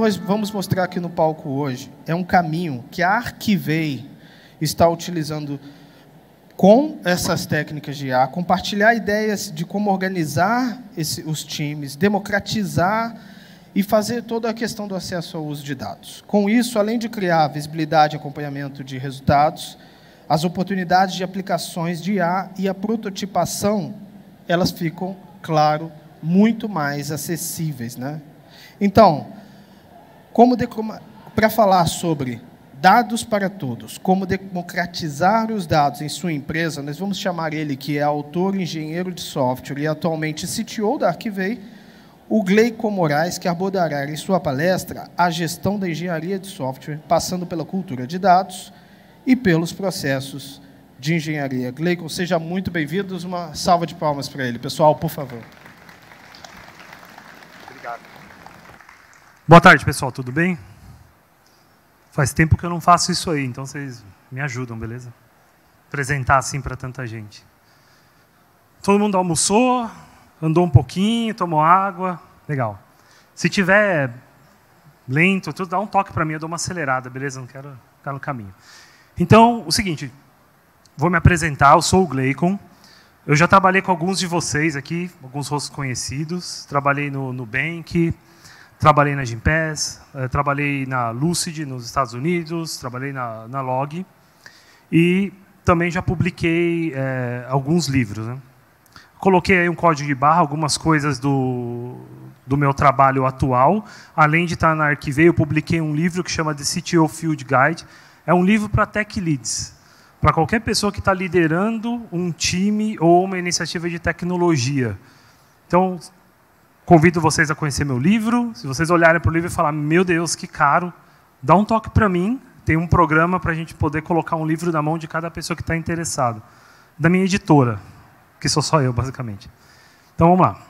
nós vamos mostrar aqui no palco hoje é um caminho que a Arquivei está utilizando com essas técnicas de IA, compartilhar ideias de como organizar os times, democratizar e fazer toda a questão do acesso ao uso de dados. Com isso, além de criar visibilidade e acompanhamento de resultados, as oportunidades de aplicações de IA e a prototipação, elas ficam, claro, muito mais acessíveis, né? Então, para falar sobre dados para todos, como democratizar os dados em sua empresa, nós vamos chamar ele, que é autor, engenheiro de software e atualmente CTO da Arquivei, o Gleicon Moraes, que abordará em sua palestra a gestão da engenharia de software, passando pela cultura de dados e pelos processos de engenharia. Gleicon, seja muito bem-vindo. Uma salva de palmas para ele. Pessoal, por favor. Obrigado. Boa tarde, pessoal. Tudo bem? Faz tempo que eu não faço isso aí, então vocês me ajudam, beleza? Apresentar assim para tanta gente. Todo mundo almoçou, andou um pouquinho, tomou água. Legal. Se tiver lento, tudo, dá um toque para mim, eu dou uma acelerada, beleza? Não quero ficar no caminho. Então, o seguinte, vou me apresentar, eu sou o Gleicon. Eu já trabalhei com alguns de vocês aqui, alguns rostos conhecidos. Trabalhei no Nubank, trabalhei na Gympass, trabalhei na Lucid, nos Estados Unidos, trabalhei na Log. E também já publiquei alguns livros, né? Coloquei aí um código de barra, algumas coisas do meu trabalho atual. Além de estar na Arquivei, eu publiquei um livro que chama The CTO Field Guide. É um livro para tech leads, para qualquer pessoa que está liderando um time ou uma iniciativa de tecnologia. Então, convido vocês a conhecer meu livro. Se vocês olharem para o livro e falar, meu Deus, que caro, dá um toque para mim. Tem um programa para a gente poder colocar um livro na mão de cada pessoa que está interessado. Da minha editora, que sou só eu, basicamente. Então, vamos lá.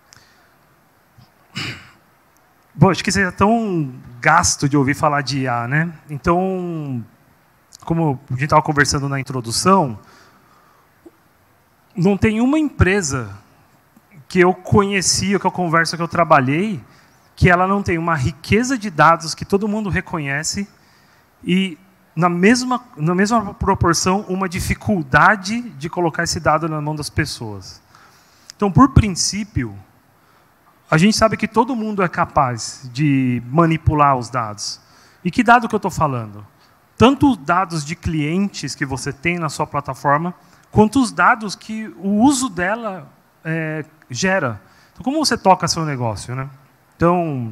Bom, acho que vocês já estão gasto de ouvir falar de IA, né? Então, como a gente estava conversando na introdução, não tem uma empresa que eu conheci, que eu converso, que eu trabalhei, que ela não tem uma riqueza de dados que todo mundo reconhece e, na mesma proporção, uma dificuldade de colocar esse dado na mão das pessoas. Então, por princípio, a gente sabe que todo mundo é capaz de manipular os dados. E que dado que eu estou falando? Tanto os dados de clientes que você tem na sua plataforma, quanto os dados que o uso dela gera. Então, como você toca seu negócio, né? Então,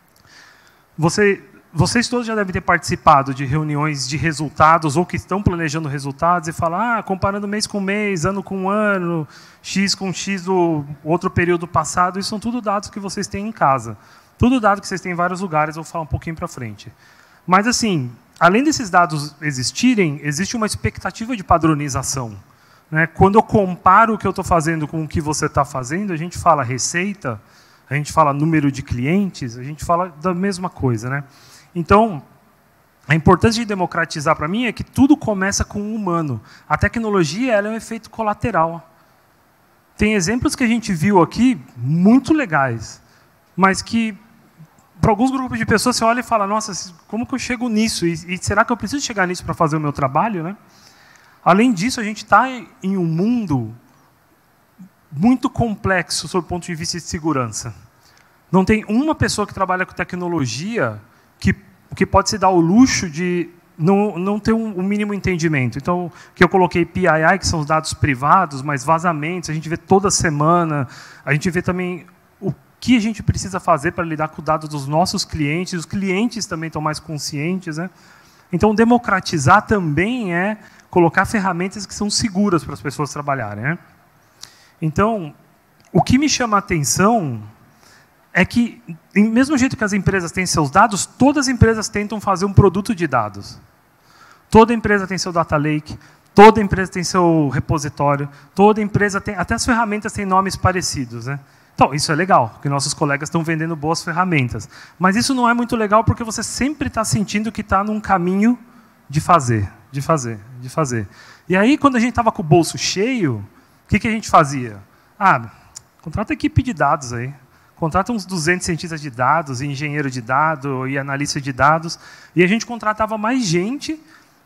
vocês todos já devem ter participado de reuniões de resultados ou que estão planejando resultados e falar, comparando mês com mês, ano com ano, X com X do outro período passado, isso são tudo dados que vocês têm em casa. Tudo dado que vocês têm em vários lugares, eu vou falar um pouquinho para frente. Mas, assim, além desses dados existirem, existe uma expectativa de padronização, né? Quando eu comparo o que eu estou fazendo com o que você está fazendo, a gente fala receita, a gente fala número de clientes, a gente fala da mesma coisa, né? Então, a importância de democratizar para mim é que tudo começa com o humano. A tecnologia ela é um efeito colateral. Tem exemplos que a gente viu aqui muito legais, mas que para alguns grupos de pessoas você olha e fala, nossa, como que eu chego nisso? E será que eu preciso chegar nisso para fazer o meu trabalho, né? Além disso, a gente está em um mundo muito complexo sob o ponto de vista de segurança. Não tem uma pessoa que trabalha com tecnologia que pode se dar o luxo de não ter um mínimo entendimento. Então, que eu coloquei PII, que são os dados privados, mas vazamentos, a gente vê toda semana, a gente vê também o que a gente precisa fazer para lidar com os dados dos nossos clientes, os clientes também estão mais conscientes, né? Então, democratizar também é colocar ferramentas que são seguras para as pessoas trabalharem, né? Então, o que me chama a atenção é que, do mesmo jeito que as empresas têm seus dados, todas as empresas tentam fazer um produto de dados. Toda empresa tem seu data lake, toda empresa tem seu repositório, toda empresa tem, até as ferramentas têm nomes parecidos, né? Então, isso é legal, porque nossos colegas estão vendendo boas ferramentas. Mas isso não é muito legal porque você sempre está sentindo que está num caminho de fazer. E aí, quando a gente estava com o bolso cheio, o que a gente fazia? Contrata a equipe de dados aí. contrata uns 200 cientistas de dados, e engenheiro de dados, e analista de dados, e a gente contratava mais gente,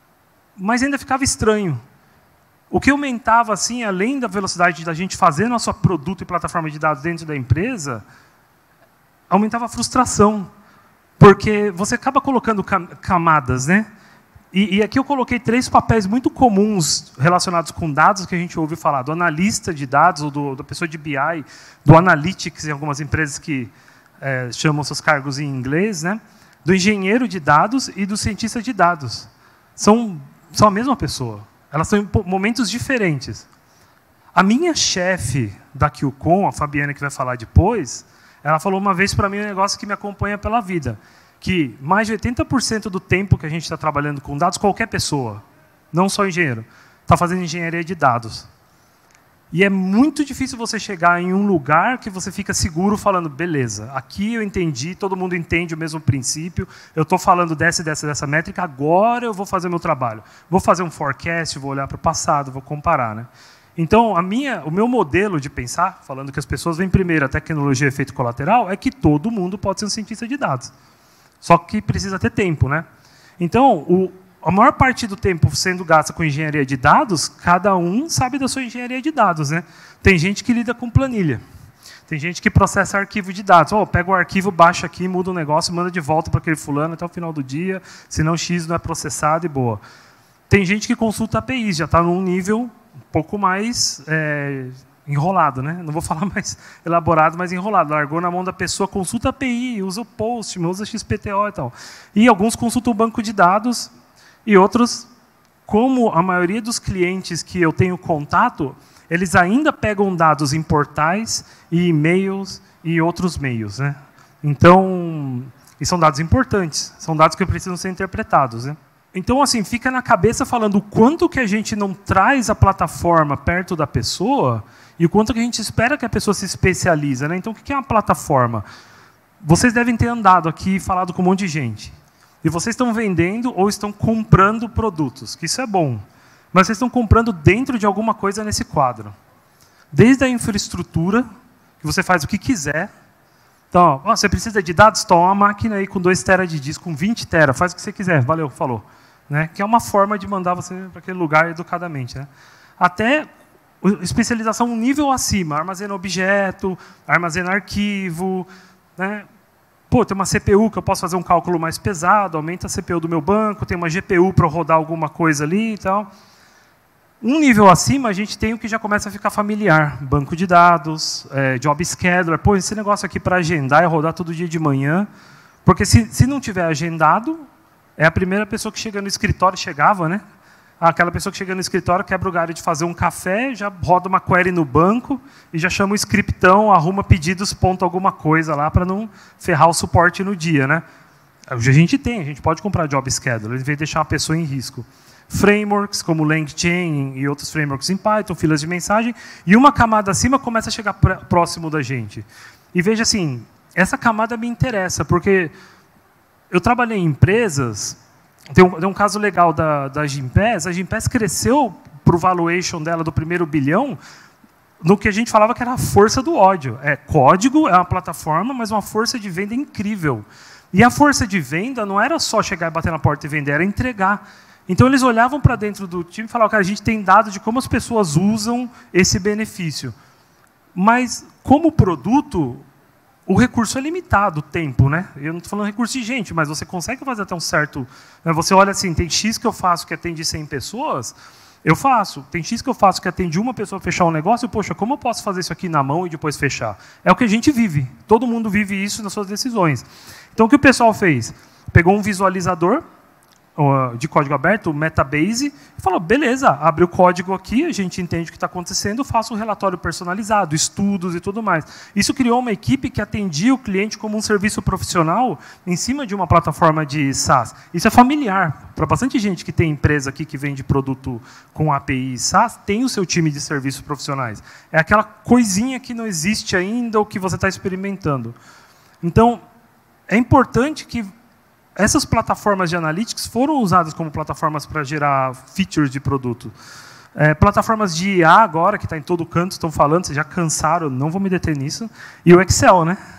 mas ainda ficava estranho. O que aumentava, assim, além da velocidade da gente fazer nosso produto e plataforma de dados dentro da empresa, aumentava a frustração, porque você acaba colocando camadas, né? E aqui eu coloquei 3 papéis muito comuns relacionados com dados que a gente ouve falar, do analista de dados, ou da pessoa de BI, do analytics, em algumas empresas que chamam seus cargos em inglês, né? Do engenheiro de dados e do cientista de dados. São a mesma pessoa. Elas estão em momentos diferentes. A minha chefe da QCon, a Fabiana, que vai falar depois, ela falou uma vez para mim um negócio que me acompanha pela vida, que mais de 80% do tempo que a gente está trabalhando com dados, qualquer pessoa, não só engenheiro, está fazendo engenharia de dados. E é muito difícil você chegar em um lugar que você fica seguro falando, beleza, aqui eu entendi, todo mundo entende o mesmo princípio, eu estou falando dessa métrica, agora eu vou fazer o meu trabalho. Vou fazer um forecast, vou olhar para o passado, vou comparar, né? Então, o meu modelo de pensar, falando que as pessoas vêm primeiro a tecnologia e efeito colateral, é que todo mundo pode ser um cientista de dados. Só que precisa ter tempo, né? Então, a maior parte do tempo sendo gasta com engenharia de dados, cada um sabe da sua engenharia de dados, né? Tem gente que lida com planilha. Tem gente que processa arquivo de dados. Pega o arquivo, baixa aqui, muda o negócio, manda de volta para aquele fulano até o final do dia, senão X não é processado e boa. Tem gente que consulta APIs, já está num nível um pouco mais enrolado, né? Não vou falar mais elaborado, mas enrolado. Largou na mão da pessoa, consulta a API, usa o Postman, usa XPTO e tal. E alguns consultam o banco de dados e outros, como a maioria dos clientes que eu tenho contato, eles ainda pegam dados em portais e e-mails e outros meios, né? Então, e são dados importantes, são dados que precisam ser interpretados, né? Então, assim, fica na cabeça falando o quanto que a gente não traz a plataforma perto da pessoa e o quanto que a gente espera que a pessoa se especialize, né? Então, o que é uma plataforma? Vocês devem ter andado aqui e falado com um monte de gente. E vocês estão vendendo ou estão comprando produtos, que isso é bom. Mas vocês estão comprando dentro de alguma coisa nesse quadro. Desde a infraestrutura, que você faz o que quiser. Então, você precisa de dados? Toma uma máquina aí com 2 TB de disco, com 20 TB, faz o que você quiser, valeu, falou. Né? Que é uma forma de mandar você para aquele lugar educadamente. Né? Até especialização um nível acima, armazena objeto, armazena arquivo. Né? Pô, tem uma CPU que eu posso fazer um cálculo mais pesado, aumenta a CPU do meu banco, tem uma GPU para rodar alguma coisa ali e tal. Um nível acima, a gente tem o que já começa a ficar familiar. Banco de dados, job scheduler. Pô, esse negócio aqui para agendar é rodar todo dia de manhã. Porque se não tiver agendado, é a primeira pessoa que chega no escritório, chegava, né? Aquela pessoa que chega no escritório, quebra o galho de fazer um café, já roda uma query no banco e já chama o scriptão, arruma pedidos, ponto alguma coisa lá para não ferrar o suporte no dia, né? A gente pode comprar job scheduler, em vez de deixar uma pessoa em risco. Frameworks, como LangChain e outros frameworks em Python, filas de mensagem, e uma camada acima começa a chegar próximo da gente. E veja assim, essa camada me interessa, porque eu trabalhei em empresas, tem um caso legal da Gympass, a Gympass cresceu para o valuation dela do primeiro bilhão, no que a gente falava que era a força do ódio. Código, é uma plataforma, mas uma força de venda incrível. E a força de venda não era só chegar e bater na porta e vender, era entregar. Então, eles olhavam para dentro do time e falavam, cara, a gente tem dados de como as pessoas usam esse benefício. Mas, como produto, o recurso é limitado, o tempo. Né? Eu não estou falando recurso de gente, mas você consegue fazer até um certo... Né? Você olha assim, tem X que eu faço que atende 100 pessoas, eu faço. Tem X que eu faço que atende uma pessoa a fechar um negócio, poxa, como eu posso fazer isso aqui na mão e depois fechar? É o que a gente vive. Todo mundo vive isso nas suas decisões. Então, o que o pessoal fez? Pegou um visualizador de código aberto, o Metabase, e falou, beleza, abre o código aqui, a gente entende o que está acontecendo, faça um relatório personalizado, estudos e tudo mais. Isso criou uma equipe que atendia o cliente como um serviço profissional em cima de uma plataforma de SaaS. Isso é familiar. Para bastante gente que tem empresa aqui que vende produto com API SaaS, tem o seu time de serviços profissionais. É aquela coisinha que não existe ainda ou que você está experimentando. Então, é importante que essas plataformas de analytics foram usadas como plataformas para gerar features de produto. Plataformas de IA agora, que está em todo canto, estão falando, vocês já cansaram, não vou me deter nisso. E o Excel, né?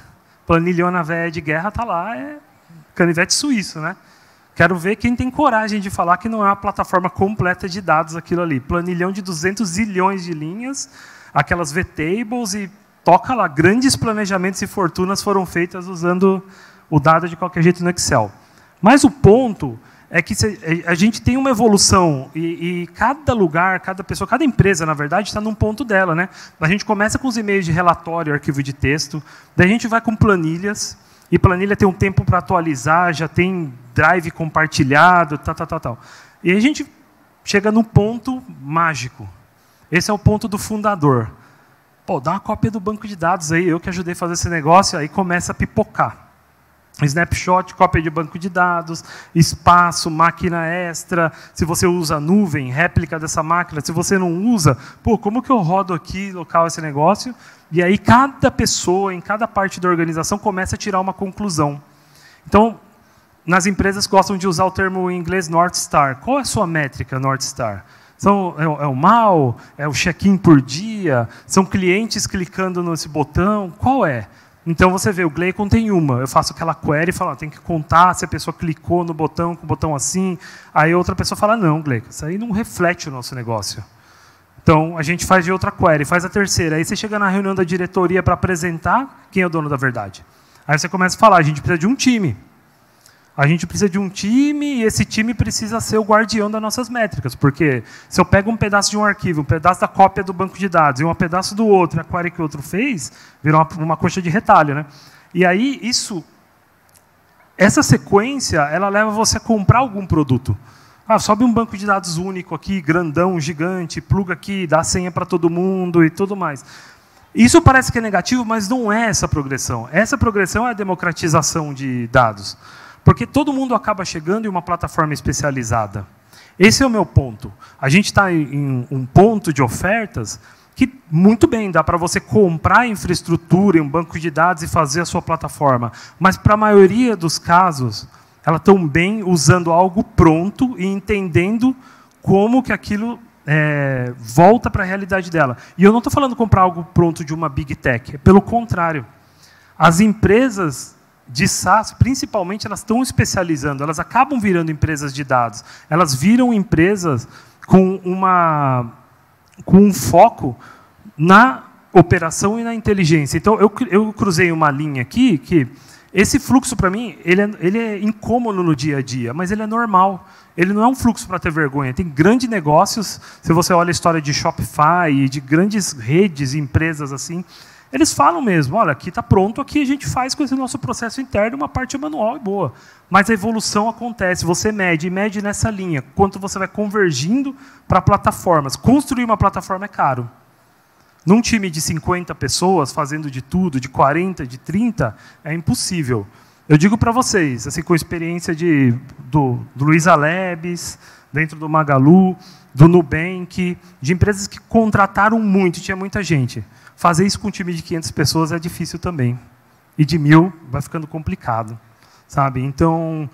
Planilhona velha de guerra está lá, é canivete suíço, né? Quero ver quem tem coragem de falar que não é uma plataforma completa de dados aquilo ali. Planilhão de 200 zilhões de linhas, aquelas V-tables e toca lá. Grandes planejamentos e fortunas foram feitas usando o dado de qualquer jeito no Excel. Mas o ponto é que a gente tem uma evolução e cada lugar, cada pessoa, cada empresa, na verdade, está num ponto dela, né? A gente começa com os e-mails de relatório, arquivo de texto, daí a gente vai com planilhas, e planilha tem um tempo para atualizar, já tem drive compartilhado, tal. E a gente chega num ponto mágico. Esse é o ponto do fundador. Pô, dá uma cópia do banco de dados aí, eu que ajudei a fazer esse negócio, aí começa a pipocar. Snapshot, cópia de banco de dados, espaço, máquina extra, se você usa nuvem, réplica dessa máquina, se você não usa, pô, como que eu rodo aqui, local, esse negócio? E aí cada pessoa, em cada parte da organização, começa a tirar uma conclusão. Então, nas empresas gostam de usar o termo em inglês North Star. Qual é a sua métrica North Star? É o mal? É o check-in por dia? São clientes clicando nesse botão? Qual é? Então, você vê, o Gleicon tem uma. Eu faço aquela query e falo, tem que contar se a pessoa clicou no botão, com o botão assim. Aí outra pessoa fala, não, Gleicon, isso aí não reflete o nosso negócio. Então, a gente faz de outra query, faz a terceira. Aí você chega na reunião da diretoria para apresentar quem é o dono da verdade. Aí você começa a falar, a gente precisa de um time. A gente precisa de um time e esse time precisa ser o guardião das nossas métricas. Porque se eu pego um pedaço de um arquivo, um pedaço da cópia do banco de dados e um pedaço do outro, a query que o outro fez, virou uma coxa de retalho, né? E aí, essa sequência, ela leva você a comprar algum produto. Sobe um banco de dados único aqui, grandão, gigante, pluga aqui, dá a senha para todo mundo e tudo mais. Isso parece que é negativo, mas não é essa progressão. Essa progressão é a democratização de dados. Porque todo mundo acaba chegando em uma plataforma especializada. Esse é o meu ponto. A gente está em um ponto de ofertas que, muito bem, dá para você comprar infraestrutura em um banco de dados e fazer a sua plataforma. Mas, para a maioria dos casos, elas estão bem usando algo pronto e entendendo como que aquilo volta para a realidade dela. E eu não estou falando comprar algo pronto de uma Big Tech. Pelo contrário. As empresas de SaaS, principalmente, elas estão especializando, elas acabam virando empresas de dados. Elas viram empresas com um foco na operação e na inteligência. Então, eu cruzei uma linha aqui que esse fluxo, para mim, ele é incômodo no dia a dia, mas ele é normal. Ele não é um fluxo para ter vergonha. Tem grandes negócios, se você olha a história de Shopify e de grandes redes e empresas assim, eles falam mesmo, olha, aqui está pronto, aqui a gente faz com esse nosso processo interno uma parte manual e boa. Mas a evolução acontece, você mede nessa linha, quanto você vai convergindo para plataformas. Construir uma plataforma é caro. Num time de 50 pessoas, fazendo de tudo, de 40, de 30, é impossível. Eu digo para vocês, assim, com experiência do Luiza Labs, dentro do Magalu, do Nubank, de empresas que contrataram muito, tinha muita gente. Fazer isso com um time de 500 pessoas é difícil também. E de 1000 vai ficando complicado, sabe? Então,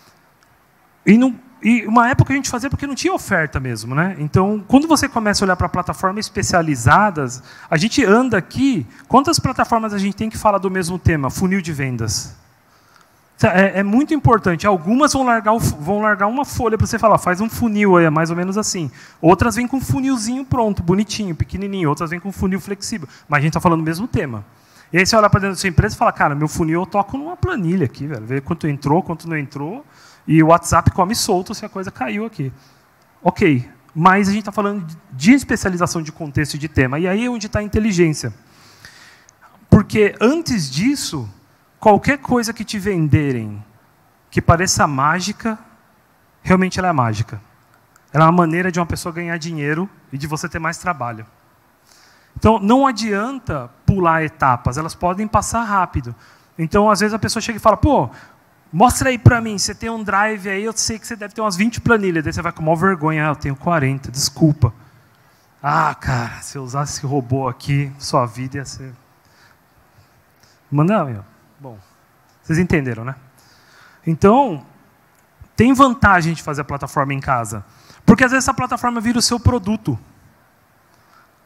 e uma época a gente fazia porque não tinha oferta mesmo, né? Então, quando você começa a olhar para plataformas especializadas, a gente anda aqui, quantas plataformas a gente tem que falar do mesmo tema? Funil de vendas. É muito importante. Algumas vão largar uma folha para você falar, faz um funil aí, mais ou menos assim. Outras vêm com um funilzinho pronto, bonitinho, pequenininho. Outras vêm com um funil flexível. Mas a gente está falando do mesmo tema. E aí você olha para dentro da sua empresa e fala, cara, meu funil eu toco numa planilha aqui, velho. Vê quanto entrou, quanto não entrou. E o WhatsApp come solto se a coisa caiu aqui. Ok. Mas a gente está falando de especialização de contexto e de tema. E aí é onde está a inteligência. Porque antes disso, qualquer coisa que te venderem que pareça mágica, realmente ela é mágica. Ela é uma maneira de uma pessoa ganhar dinheiro e de você ter mais trabalho. Então, não adianta pular etapas, elas podem passar rápido. Então, às vezes a pessoa chega e fala, pô, mostra aí para mim, você tem um drive aí, eu sei que você deve ter umas 20 planilhas. Daí você vai com maior vergonha, eu tenho 40, desculpa. Cara, se eu usasse esse robô aqui, sua vida ia ser... Manda, meu. Bom, vocês entenderam, né? Então, tem vantagem de fazer a plataforma em casa. Porque, às vezes, essa plataforma vira o seu produto.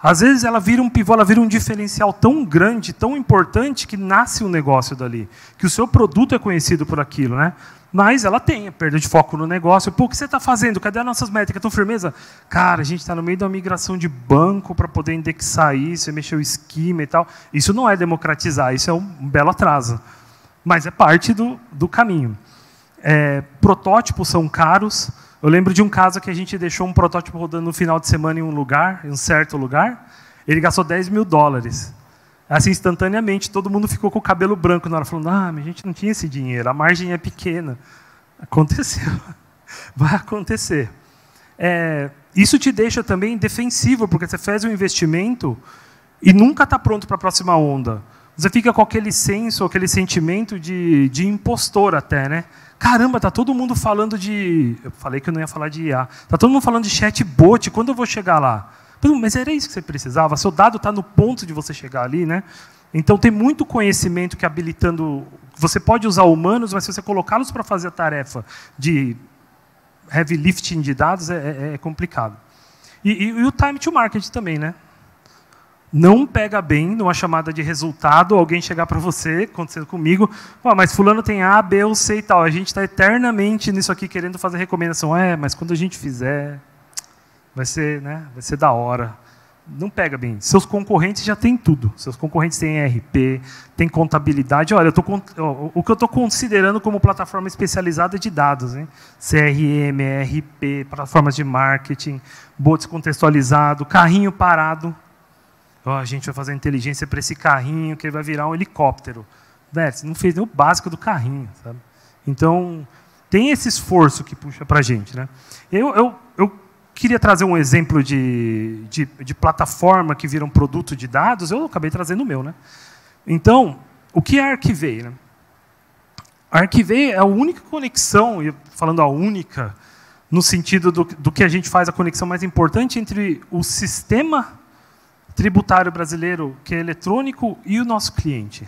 Às vezes ela vira um pivô, ela vira um diferencial tão grande, tão importante, que nasce um negócio dali. Que o seu produto é conhecido por aquilo, né? Mas ela tem a perda de foco no negócio. Pô, o que você está fazendo? Cadê as nossas métricas? Estão firmeza? Cara, a gente está no meio de uma migração de banco para poder indexar isso, mexer o esquema e tal. Isso não é democratizar, isso é um belo atraso. Mas é parte do caminho. Protótipos são caros. Eu lembro de um caso que a gente deixou um protótipo rodando no final de semana em um certo lugar. Ele gastou $10 mil. Assim, instantaneamente, todo mundo ficou com o cabelo branco na hora, falando, mas a gente não tinha esse dinheiro, a margem é pequena. Aconteceu. Vai acontecer. Isso te deixa também defensivo, porque você fez um investimento e nunca está pronto para a próxima onda. Você fica com aquele senso, aquele sentimento de impostor até, né? Caramba, está todo mundo falando de... Eu falei que eu não ia falar de IA. Está todo mundo falando de chatbot, quando eu vou chegar lá? Mas era isso que você precisava, seu dado está no ponto de você chegar ali, né? Então tem muito conhecimento que habilitando... Você pode usar humanos, mas se você colocá-los para fazer a tarefa de heavy lifting de dados, é complicado. E o time to market também, né? Não pega bem numa chamada de resultado, alguém chegar para você, acontecendo comigo, mas fulano tem A, B ou C e tal. A gente está eternamente nisso aqui querendo fazer recomendação. Mas quando a gente fizer... Vai ser da hora. Não pega bem. Seus concorrentes já têm tudo. Seus concorrentes têm ERP, têm contabilidade. Olha, o que eu estou considerando como plataforma especializada de dados, hein? CRM, ERP, plataformas de marketing, bots contextualizado, carrinho parado. A gente vai fazer inteligência para esse carrinho, que ele vai virar um helicóptero. Você não fez nem o básico do carrinho, sabe? Então, tem esse esforço que puxa para a gente, né? Eu queria trazer um exemplo de plataforma que vira um produto de dados, eu acabei trazendo o meu, né? Então, o que é a Archivay, né? A Archivay é a única conexão, e falando a única, no sentido do que a gente faz, a conexão mais importante entre o sistema tributário brasileiro, que é eletrônico, e o nosso cliente.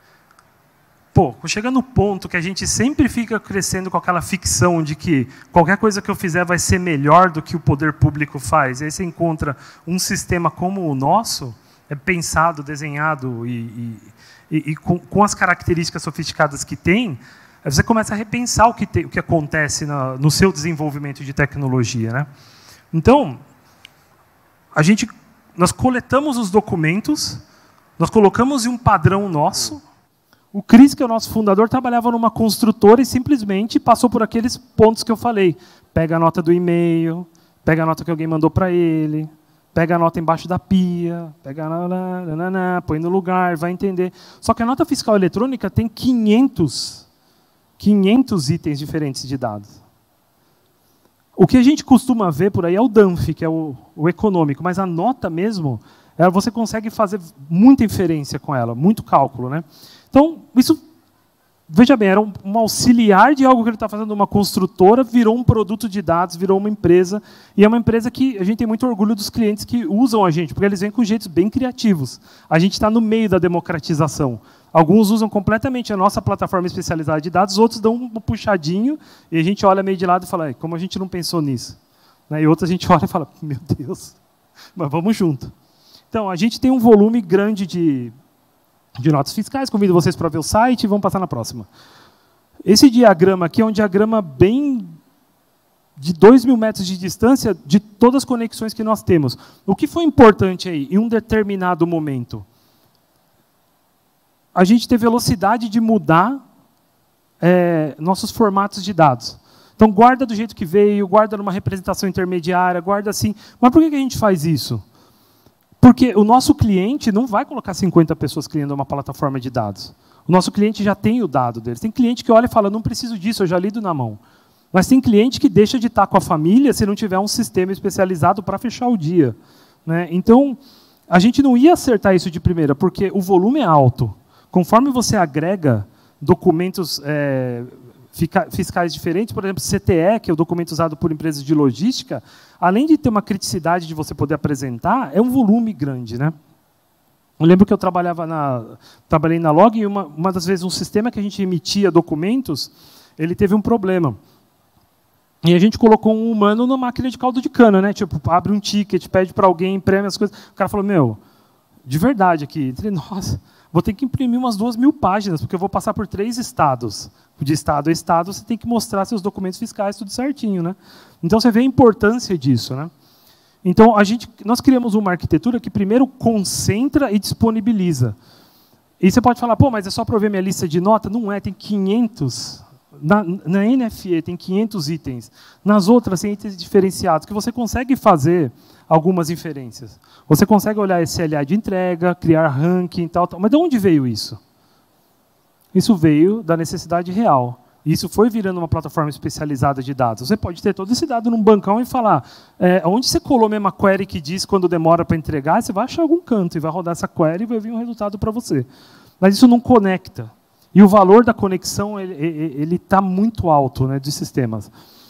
Chega no ponto que a gente sempre fica crescendo com aquela ficção de que qualquer coisa que eu fizer vai ser melhor do que o poder público faz. E aí você encontra um sistema como o nosso, pensado, desenhado e com as características sofisticadas que tem, aí você começa a repensar o que acontece no seu desenvolvimento de tecnologia, né? Então, nós coletamos os documentos, nós colocamos em um padrão nosso. O Cris, que é o nosso fundador, trabalhava numa construtora e simplesmente passou por aqueles pontos que eu falei. Pega a nota do e-mail, pega a nota que alguém mandou para ele, pega a nota embaixo da pia, põe no lugar, vai entender. Só que a nota fiscal eletrônica tem 500 itens diferentes de dados. O que a gente costuma ver por aí é o DANF, que é o econômico, mas a nota mesmo, você consegue fazer muita inferência com ela, muito cálculo, né? Então, isso, veja bem, era um auxiliar de algo que ele está fazendo numa construtora, virou um produto de dados, virou uma empresa, e é uma empresa que a gente tem muito orgulho dos clientes que usam a gente, porque eles vêm com jeitos bem criativos. A gente está no meio da democratização. Alguns usam completamente a nossa plataforma especializada de dados, outros dão um puxadinho, e a gente olha meio de lado e fala, como a gente não pensou nisso? E outros a gente olha e fala, meu Deus, mas vamos junto. Então, a gente tem um volume grande de notas fiscais, convido vocês para ver o site e vamos passar na próxima. Esse diagrama aqui é um diagrama bem de 2.000 metros de distância de todas as conexões que nós temos. O que foi importante aí, em um determinado momento? A gente ter velocidade de mudar nossos formatos de dados. Então, guarda do jeito que veio, guarda numa representação intermediária, guarda assim. Mas por que a gente faz isso? Porque o nosso cliente não vai colocar 50 pessoas criando uma plataforma de dados. O nosso cliente já tem o dado deles. Tem cliente que olha e fala, não preciso disso, eu já lido na mão. Mas tem cliente que deixa de estar com a família se não tiver um sistema especializado para fechar o dia, né? Então, a gente não ia acertar isso de primeira, porque o volume é alto. Conforme você agrega documentos fiscais diferentes, por exemplo, CTE, que é o documento usado por empresas de logística, além de ter uma criticidade de você poder apresentar, é um volume grande, né? Eu lembro que eu trabalhei na Log e uma das vezes um sistema que a gente emitia documentos, ele teve um problema. E a gente colocou um humano na máquina de caldo de cana, né? Tipo, abre um ticket, pede para alguém, imprime as coisas. O cara falou, meu, de verdade aqui, nossa, vou ter que imprimir umas 2.000 páginas, porque eu vou passar por 3 estados. De estado a estado, você tem que mostrar seus documentos fiscais, tudo certinho, né? Então, você vê a importância disso, né? Então, nós criamos uma arquitetura que, primeiro, concentra e disponibiliza. E você pode falar, pô, mas é só para eu ver minha lista de nota? Não é, tem 500. Na NFE tem 500 itens. Nas outras, tem itens diferenciados, que você consegue fazer algumas inferências. Você consegue olhar SLA de entrega, criar ranking, tal. Mas de onde veio isso? Isso veio da necessidade real. Isso foi virando uma plataforma especializada de dados. Você pode ter todo esse dado num bancão e falar, onde você colou a mesma query que diz quando demora para entregar, você vai achar algum canto e vai rodar essa query e vai vir um resultado para você. Mas isso não conecta. E o valor da conexão ele está muito alto, né, de sistemas.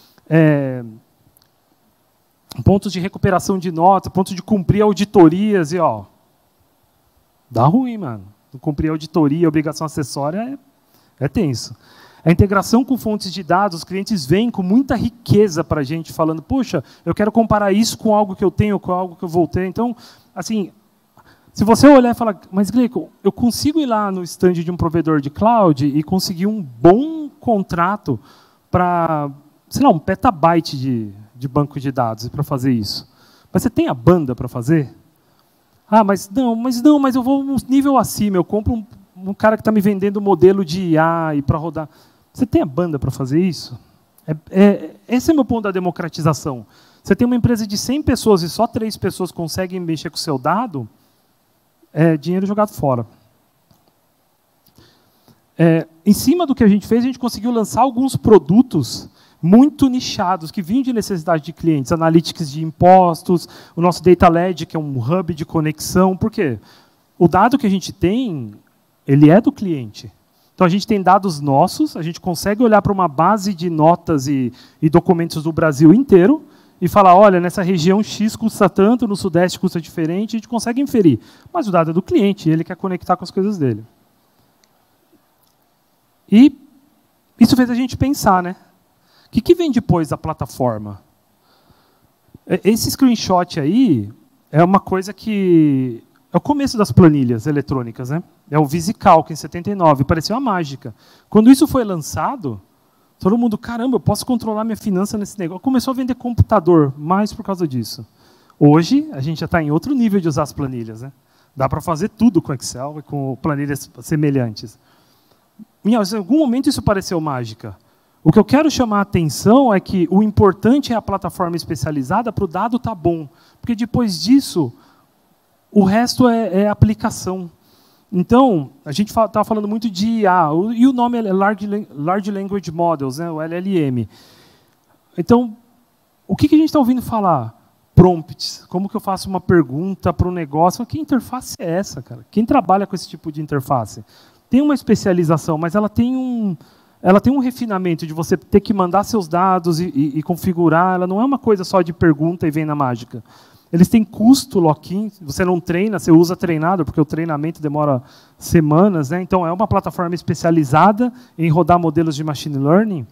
Pontos de recuperação de nota, pontos de cumprir auditorias, e ó, dá ruim, mano. Cumprir auditoria, obrigação acessória é tenso. A integração com fontes de dados, os clientes vêm com muita riqueza para a gente, falando, poxa, eu quero comparar isso com algo que eu tenho, com algo que eu vou ter. Então, assim, se você olhar e falar, mas, Gleico, eu consigo ir lá no stand de um provedor de cloud e conseguir um bom contrato para, sei lá, 1 petabyte de banco de dados para fazer isso. Mas você tem a banda para fazer? Ah, mas eu vou um nível acima, eu compro um cara que está me vendendo um modelo de IA e para rodar. Você tem a banda para fazer isso? Esse é o meu ponto da democratização. Você tem uma empresa de 100 pessoas e só 3 pessoas conseguem mexer com o seu dado, é dinheiro jogado fora. Em cima do que a gente fez, a gente conseguiu lançar alguns produtos muito nichados, que vinham de necessidade de clientes, analytics de impostos, o nosso Data Led, que é um hub de conexão. Por quê? O dado que a gente tem, ele é do cliente. Então, a gente tem dados nossos, a gente consegue olhar para uma base de notas e documentos do Brasil inteiro e falar, olha, nessa região X custa tanto, no Sudeste custa diferente, a gente consegue inferir. Mas o dado é do cliente, ele quer conectar com as coisas dele. E isso fez a gente pensar, né? O que vem depois da plataforma? Esse screenshot aí é uma coisa que... É o começo das planilhas eletrônicas, né? É o VisiCalc, em 79. Parecia uma mágica. Quando isso foi lançado, todo mundo, caramba, eu posso controlar minha finança nesse negócio. Começou a vender computador, mais por causa disso. Hoje, a gente já está em outro nível de usar as planilhas, né? Dá para fazer tudo com Excel e com planilhas semelhantes. Em algum momento isso pareceu mágica. O que eu quero chamar a atenção é que o importante é a plataforma especializada para o dado estar bom. Porque depois disso, o resto é aplicação. Então, a gente estava falando muito de IA, e o nome é Large Language Models, né, o LLM. Então, o que a gente está ouvindo falar? Prompts. Como que eu faço uma pergunta para um negócio? Que interface é essa, cara? Quem trabalha com esse tipo de interface? Tem uma especialização, mas ela tem um refinamento de você ter que mandar seus dados e configurar. Ela não é uma coisa só de pergunta e vem na mágica. Eles têm custo lock-in, você não treina, você usa treinado, porque o treinamento demora semanas, né? Então, é uma plataforma especializada em rodar modelos de machine learning.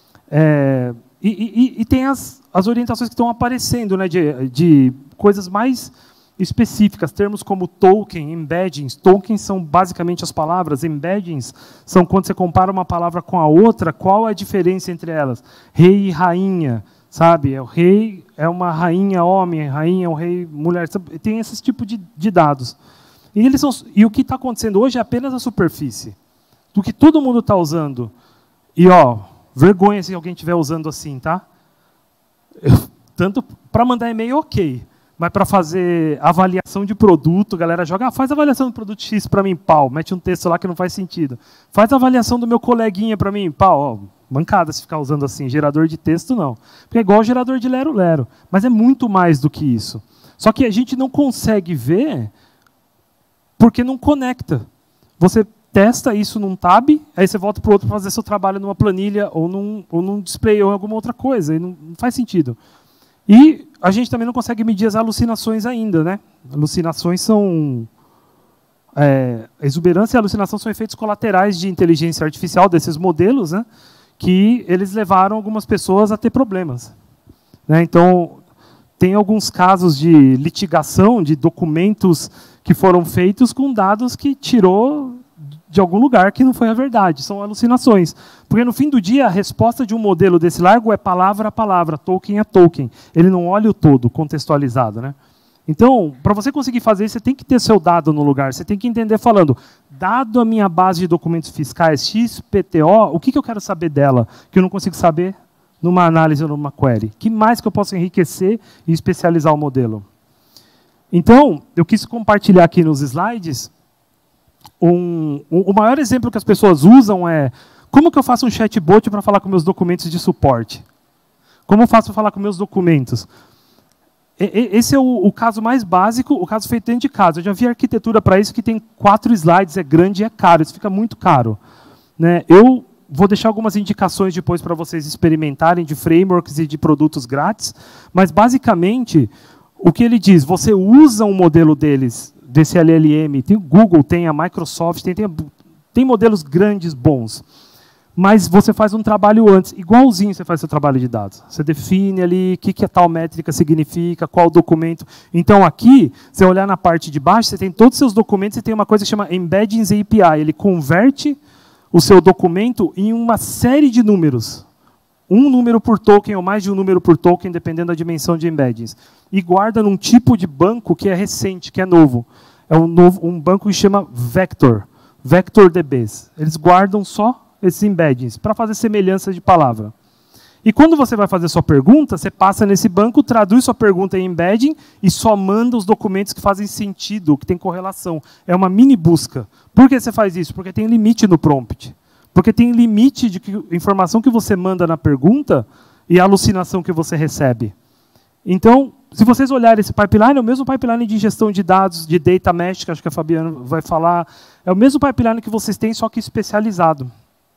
E tem as orientações que estão aparecendo, né, de coisas mais específicas, termos como token, embeddings. Tokens são basicamente as palavras, embeddings são quando você compara uma palavra com a outra, qual é a diferença entre elas? Rei e rainha, sabe? O rei é uma rainha homem, rainha é um rei mulher. Tem esse tipo de dados. E o que está acontecendo hoje é apenas a superfície do que todo mundo está usando. E, ó, vergonha se alguém estiver usando assim, tá? Tanto para mandar e-mail, ok. Mas para fazer avaliação de produto, a galera joga, faz avaliação do produto X para mim, pau, mete um texto lá que não faz sentido. Faz avaliação do meu coleguinha para mim, pau, ó, mancada se ficar usando assim, gerador de texto não. Porque é igual gerador de lero-lero, mas é muito mais do que isso. Só que a gente não consegue ver porque não conecta. Você testa isso num tab, aí você volta para o outro para fazer seu trabalho numa planilha ou num display ou em alguma outra coisa, e não faz sentido. E a gente também não consegue medir as alucinações ainda, né? Alucinações são... exuberância e alucinação são efeitos colaterais de inteligência artificial desses modelos, né? que eles levaram algumas pessoas a ter problemas. Né? Então, tem alguns casos de litigação de documentos que foram feitos com dados que tirou de algum lugar que não foi a verdade. São alucinações. Porque, no fim do dia, a resposta de um modelo desse largo é palavra a palavra, token a token. Ele não olha o todo contextualizado. Né? Então, para você conseguir fazer isso, você tem que ter seu dado no lugar. Você tem que entender falando, dado a minha base de documentos fiscais XPTO, o que eu quero saber dela, que eu não consigo saber numa análise ou numa query? Que mais que eu posso enriquecer e especializar o modelo? Então, eu quis compartilhar aqui nos slides, o maior exemplo que as pessoas usam é, como que eu faço um chatbot para falar com meus documentos de suporte? Como eu faço para falar com meus documentos? Esse é o caso mais básico, o caso feito dentro de casa. Eu já vi arquitetura para isso que tem 4 slides, é grande e é caro, isso fica muito caro. Né? Eu vou deixar algumas indicações depois para vocês experimentarem de frameworks e de produtos grátis, mas, basicamente, o que ele diz, você usa um modelo deles, desse LLM, tem o Google, tem a Microsoft, tem modelos grandes, bons, mas você faz um trabalho antes, igualzinho você faz seu trabalho de dados. Você define ali o que a tal métrica significa, qual documento. Então, aqui, se você olhar na parte de baixo, você tem todos os seus documentos e tem uma coisa que chama Embeddings API. Ele converte o seu documento em uma série de números. Um número por token ou mais de um número por token, dependendo da dimensão de embeddings. E guarda num tipo de banco que é recente, que é novo. É um banco que chama Vector. Vector DBs. Eles guardam só esses embeddings, para fazer semelhança de palavra. E quando você vai fazer sua pergunta, você passa nesse banco, traduz sua pergunta em embedding e só manda os documentos que fazem sentido, que tem correlação. É uma mini busca. Por que você faz isso? Porque tem limite no prompt. Porque tem limite de informação que você manda na pergunta e a alucinação que você recebe. Então, se vocês olharem esse pipeline, é o mesmo pipeline de ingestão de dados, de data mesh, que acho que a Fabiana vai falar. É o mesmo pipeline que vocês têm, só que especializado.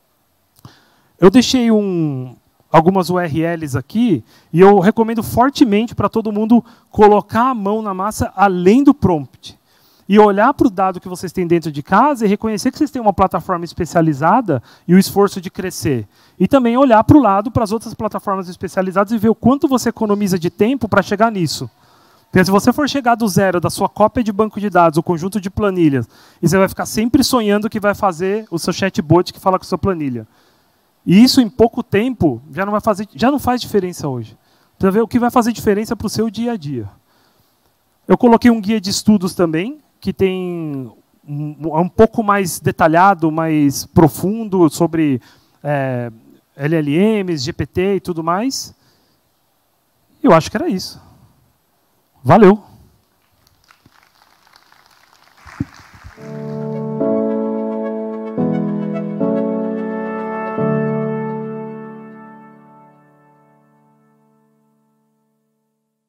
Eu deixei algumas URLs aqui, e eu recomendo fortemente para todo mundo colocar a mão na massa além do prompt. E olhar para o dado que vocês têm dentro de casa e reconhecer que vocês têm uma plataforma especializada e o esforço de crescer. E também olhar para o lado, para as outras plataformas especializadas e ver o quanto você economiza de tempo para chegar nisso. Porque se você for chegar do zero, da sua cópia de banco de dados, o conjunto de planilhas, e você vai ficar sempre sonhando que vai fazer o seu chatbot que fala com a sua planilha. E isso, em pouco tempo, já não faz diferença hoje. Para ver o que vai fazer diferença para o seu dia a dia. Eu coloquei um guia de estudos também, que tem um pouco mais detalhado, mais profundo sobre LLMs, GPT e tudo mais. Eu acho que era isso. Valeu!